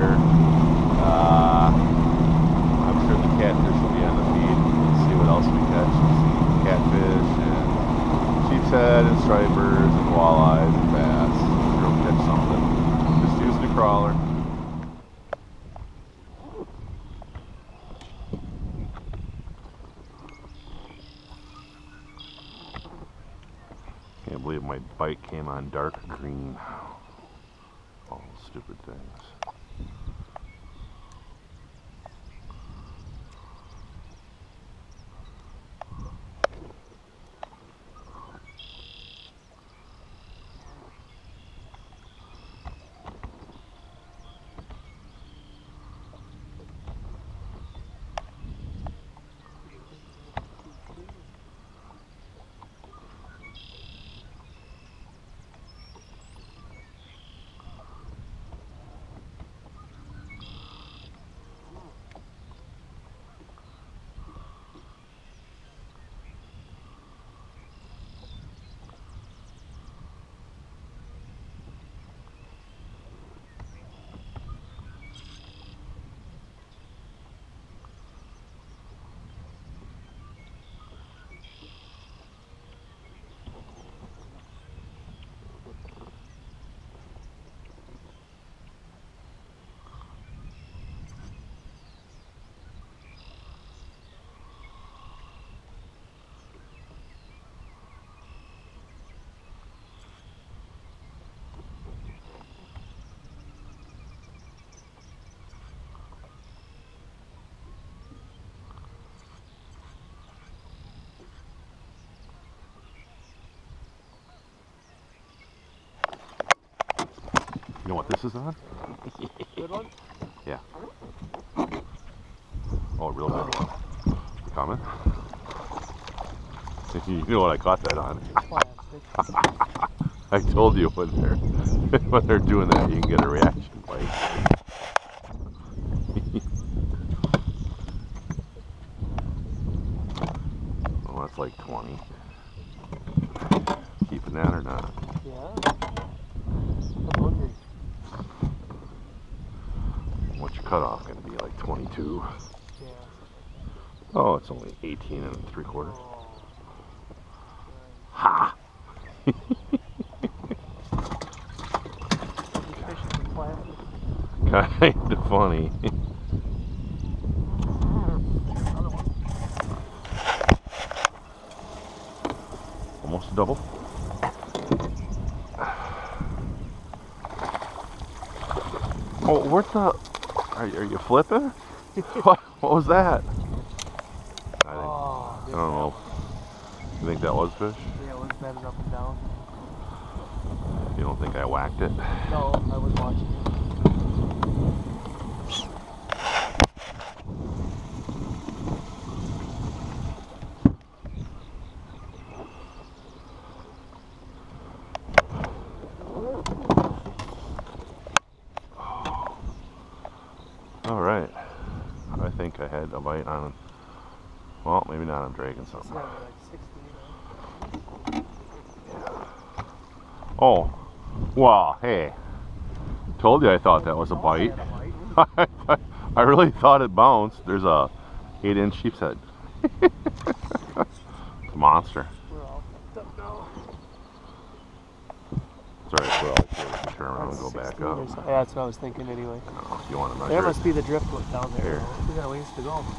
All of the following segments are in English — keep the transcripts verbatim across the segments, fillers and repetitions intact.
here. Uh, I'm sure the catfish will be on the feed. Let's see what else we catch. Let's see catfish and sheep's head and stripers and walleyes and bass. I'm sure we'll catch something. Just using a crawler. Can't believe my bite came on dark green. All stupid things. You know what this is on? Good one? Yeah. Oh, real good one. You coming? You know what I caught that on? I told you when they're when they're doing that, you can get a reaction bite. Oh, that's like twenty. Keeping that or not? Yeah. I'm hungry. What's your cutoff going to be? Like twenty-two? Yeah. Oh, it's only eighteen and three quarters. Oh. Ha! Kind of funny. Almost a double. Oh, where's the... Are you, are you flipping? what, what was that? I, think, Oh, I don't know. You think that was fish? Yeah, it was bending up and down. You don't think I whacked it? No, I was watching it. All right. I think I had a bite on, well, maybe not on dragon something. Yeah. Oh, wow, hey. Told you I thought that was a bite. I really thought it bounced. There's a eight inch sheep's head. It's a monster. We're all fucked up now. It's alright, we're all here. We can turn around and go back up. Yeah, that's what I was thinking anyway. No, you want to measure? There must be the driftwood down there. Here. We got a ways to go.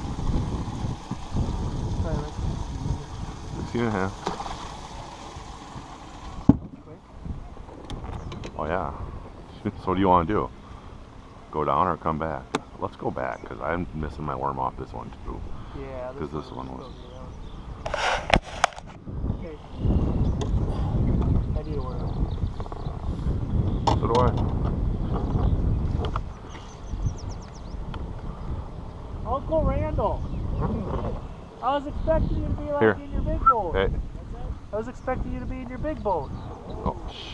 sixteen and a half. Oh yeah. So what do you want to do? Go down or come back? Let's go back because I'm missing my worm off this one too. Yeah. Because this one was. Okay. I need a worm. So do I. Uncle Randall. I was expecting you to be like Here. in your big boat. Hey. I was expecting you to be in your big boat. Oh, shh.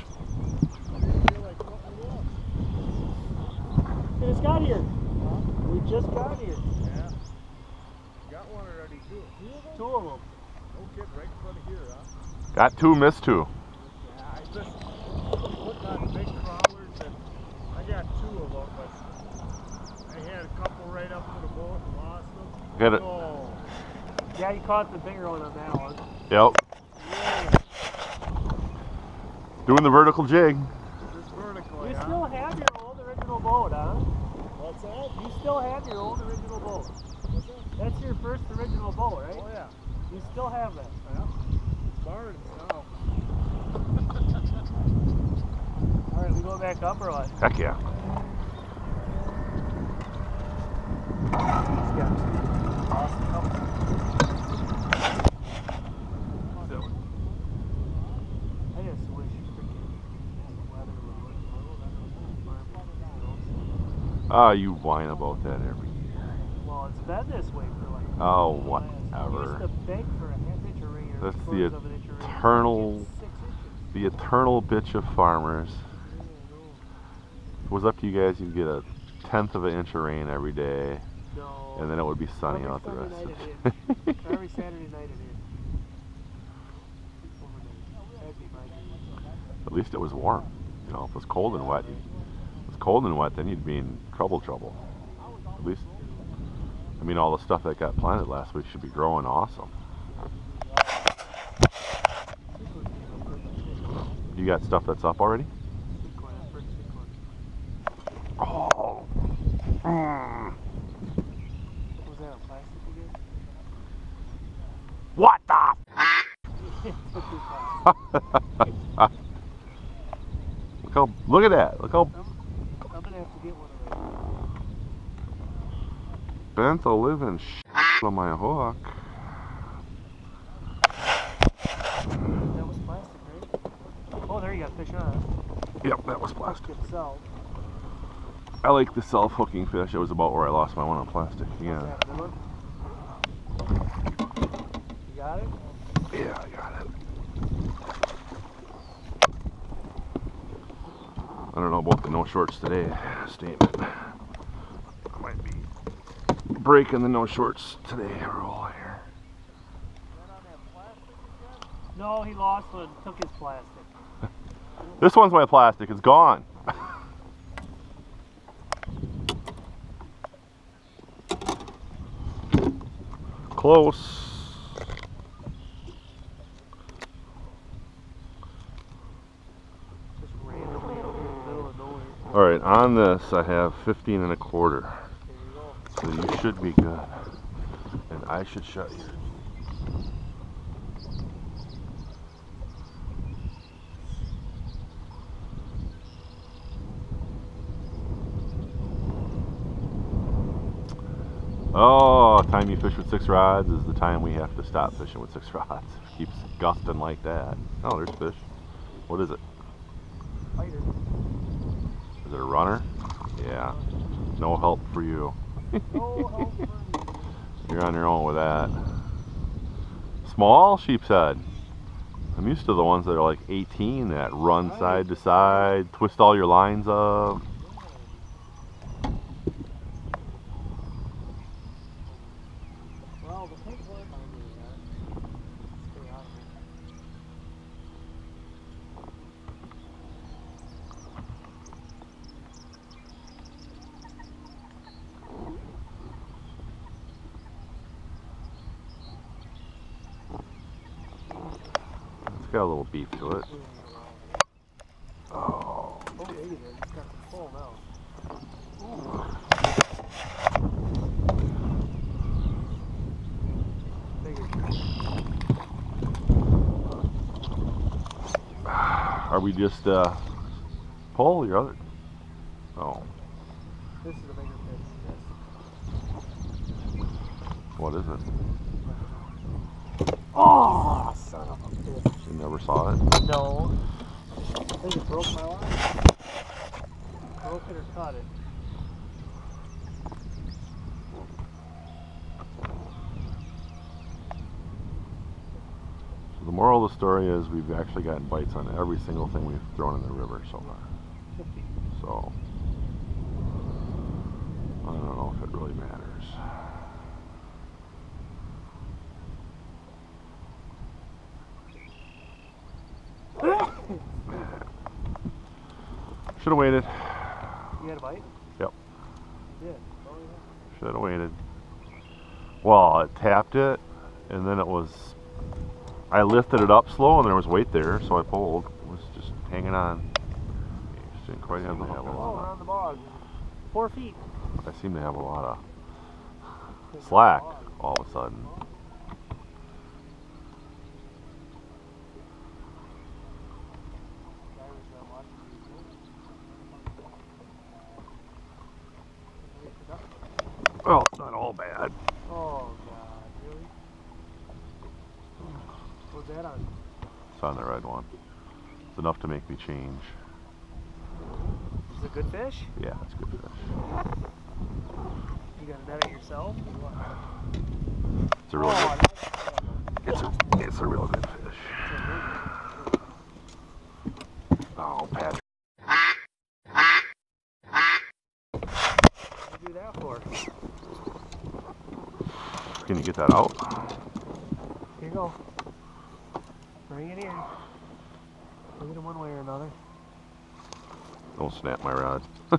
We just got here. Huh? We just got here. Yeah. Got one already too. Two of them. No kid right in front of here, huh? Got two, missed two. Yeah, I just putting on big crawlers and I got two of them. but I had a couple right up to the boat and lost them. Get it. Oh, Yeah, you caught the bigger one on that one. Yep. Doing the vertical jig. this vertical, You yeah. still have your old original boat, huh? What's that? You still have your old original boat. What's that? That's your first original boat, right? Oh yeah. You still have that. Yeah. Barns now. Alright, we go back up or what? Heck yeah. Yeah. Awesome. Come. I just wish freaking weather would look a little better with the farm. Ah, you whine about that every year. Well, it's been this way for like. Oh, last- whatever. We used to beg for a half inch of rain or That's the quarters of an inch of rain. eternal- Get six inches. The eternal bitch of farmers. Yeah, If it was up to you guys, you'd get a tenth of an inch of rain every day, no. No. and then it would be sunny Every out the Sunday rest night of it it. is. Every Saturday night it is. Overnight. That'd be my dream. At least it was warm. You know, if it was cold and wet, you, if it was cold and wet, then you'd be in trouble, trouble. At least, I mean, all the stuff that got planted last week should be growing awesome. You got stuff that's up already? Oh. Mm. Was that a plastic again? What the? Look how, look at that. Look how I'm, I'm gonna have to get one of those. bent the living shit on my hook. That was plastic, right? Oh, there you got fish on. Yep, that was plastic. Itself. I like the self-hooking fish. It was about where I lost my one on plastic. Yeah. Was that a good one? You got it? Yeah, I got it. I don't know about the no shorts today statement. I might be breaking the no shorts today rule here. No, he lost one. Took his plastic. This one's my plastic. It's gone. Close. Just randomly out here in the middle of nowhere. All right, on this I have fifteen and a quarter. There you go. So you should be good. And I should shut you. Oh, time you fish with six rods is the time we have to stop fishing with six rods. It keeps gusting like that. Oh, there's fish. What is it? Fighter. Is it a runner? Yeah. No help for you. No help for me. You're on your own with that. Small sheep's head. I'm used to the ones that are like eighteen that run side to side, twist all your lines up. Well, the pink one I'm doing that. Stay out of it. It's got a little beef to it. Oh. Oh, yeah, you did. It's got some pull now. Are we just uh pull your other? Oh, This is a bigger fish. Yes. what is it? Oh, son of a bitch. You never saw it? No. I think it broke my line. Broke it or caught it. So the moral of the story is we've actually gotten bites on every single thing we've thrown in the river so far. So I don't know if it really matters. Should have waited. You had a bite? Yep. did. Oh, yeah. Should have waited. Well, it tapped it, and then it was. I lifted it up slow, and there was weight there, so I pulled. It was just hanging on. Just didn't quite have the have a Oh, lot we're of. on the bog. Four feet. I seem to have a lot of slack all of a sudden. Well, it's not all bad. Oh, God, really? What's that on? It's on the red one. It's enough to make me change. Is it a good fish? Yeah, it's good fish. You got to net it yourself? Or what? It's a real Oh, good. It's a, it's a real good fish. Oh, Patrick. What do you do that for? Can you get that out? Here you go. Bring it in. Bring it in one way or another. Don't snap my rod.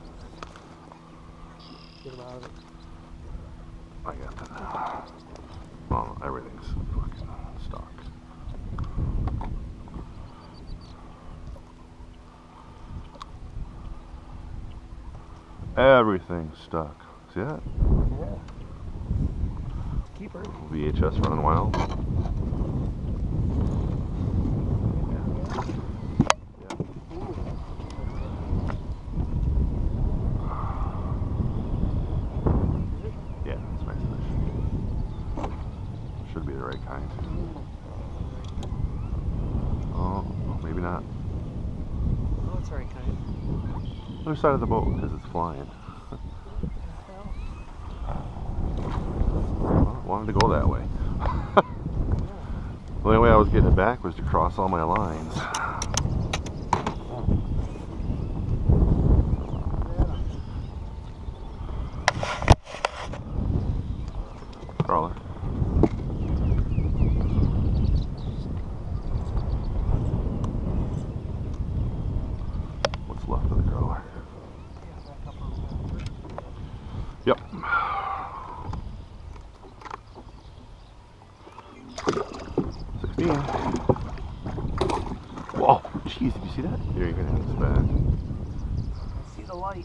Get him out of it. I got that. Oh, everything's fucking stuck. Everything's stuck. See that? Yeah. Keeper. V H S running wild. Yeah, it's nice fish. Should be the right kind. Oh, maybe not. Oh, it's the right kind. Other side of the boat because it's flying. Well, I wanted to go that way. The only way I was getting it back was to cross all my lines. Crawler. What's left of the crawler? Yep. sixteen. Whoa, jeez, did you see that? Here, you're gonna have this back. See the light.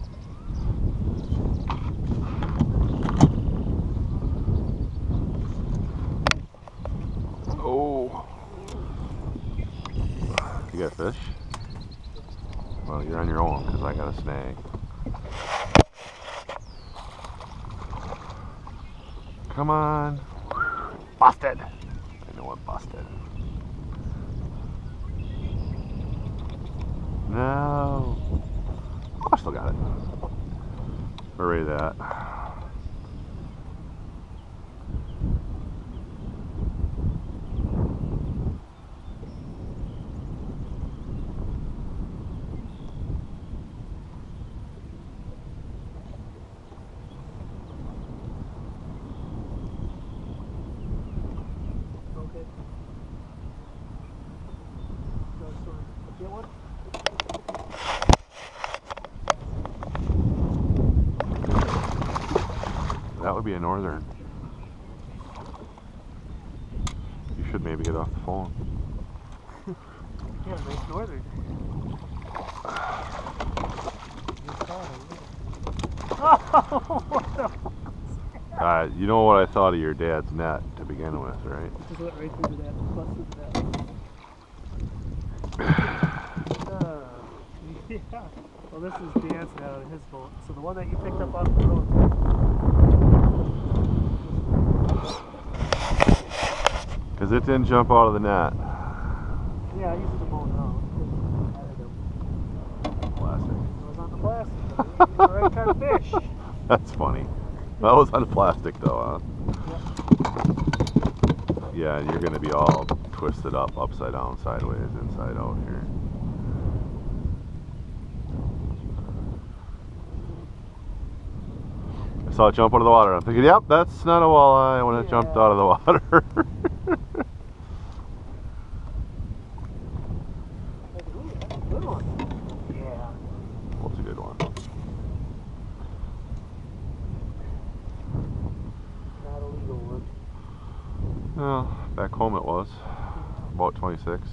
Oh. You got a fish? Well, you're on your own because I got a snag. Come on. Busted. I know what busted. No. Oh, I still got it. Hooray that. Okay. Get one? That would be a northern. You should maybe get off the phone. Yeah, nice northern. Uh, you know what I thought of your dad's net to begin with, right? Just went right through that, busted that. Uh, yeah. Well, this is dancing out of his boat. So the one that you picked up off the road. Because it didn't jump out of the net. Yeah, I used the boat now. Plastic. It was on the plastic. The right kind of fish. That's funny. That was on plastic though, huh? Yeah, you're going to be all twisted up, upside down, sideways, inside out here. I saw it jump out of the water. I'm thinking, yep, that's not a walleye when it Yeah. jumped out of the water. Ooh, that's a good one. Yeah. What's a good one? Well, back home it was about twenty-six.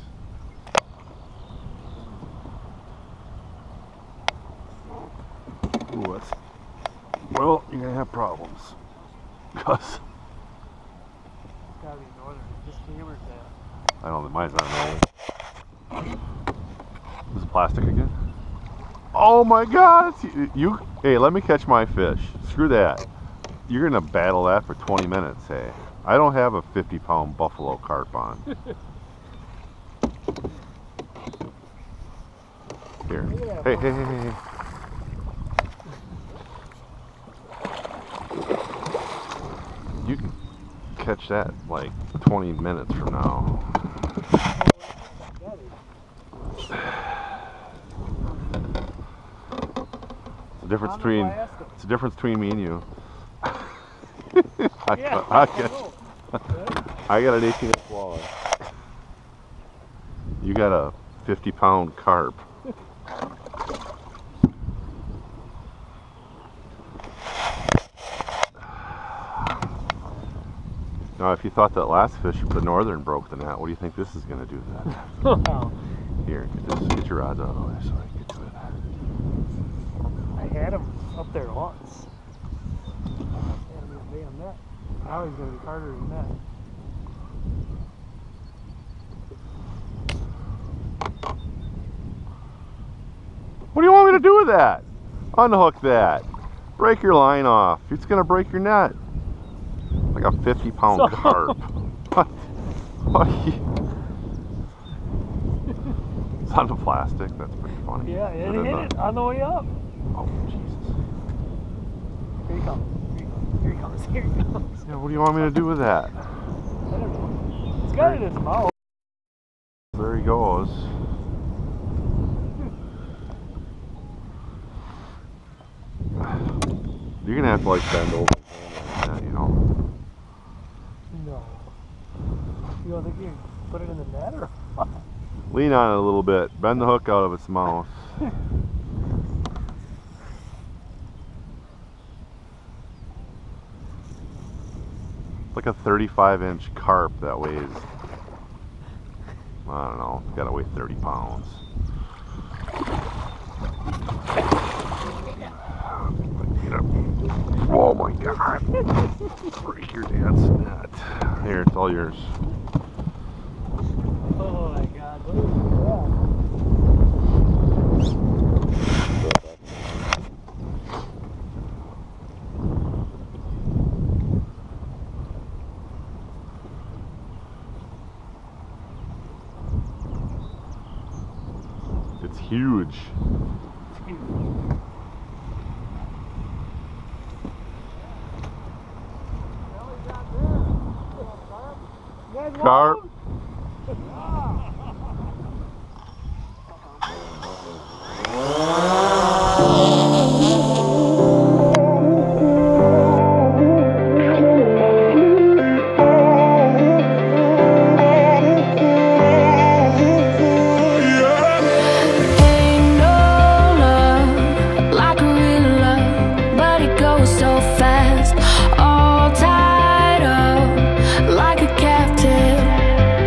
Ooh, that's, well, you're gonna have problems. Cause It's gotta be northern. Just hammered that. I don't think mine's not normal. This is plastic again. Oh my God! You, you, hey, let me catch my fish. Screw that. You're gonna battle that for twenty minutes, hey. I don't have a fifty pound buffalo carp on. Here. Hey, hey, hey, hey, hey. You can catch that like twenty minutes from now. The difference between it's the difference between me and you. I, Yeah, I, I got, know. I got an eighteen inch walleye. You got a fifty pound carp. Now, if you thought that last fish, the northern, broke the net, what do you think this is going to do then? Wow. Here, get, this, get your rods out of the way so I can get to it. I had him up there once. I had him in a damn net. Now he's going to be harder than that. What do you want me to do with that? Unhook that. Break your line off. It's going to break your net. Like a fifty pound So- carp. What? What? It's on the plastic. That's pretty funny. Yeah, it But hit then it the- on the way up. Oh, Jesus. Here he comes. Here he comes. Here he comes. Yeah, what do you want me to do with that? I don't know. It's got it in his mouth. There he goes. You're gonna have to like bend over and handle that, you know. No. You don't think you can put it in the net or what? Lean on it a little bit. Bend the hook out of its mouth. It's like a thirty-five inch carp that weighs, I don't know, it's gotta weigh thirty pounds. Get up. Oh my God. Break your dad's net. Here, it's all yours. Oh my God. What is It's huge. that? Carp. All tied up like a captive.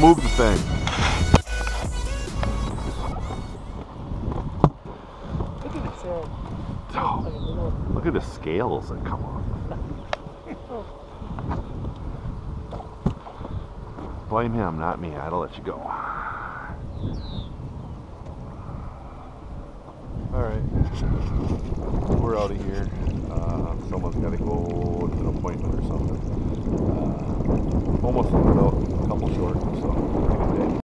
move the thing. Look at his head. Oh, Like a little. look at the scales that come off. Blame him, not me. I'd let you go. Alright. We're out of here. Uh, someone's got to go to an appointment or something. Uh, almost started out a couple short, so we're gonna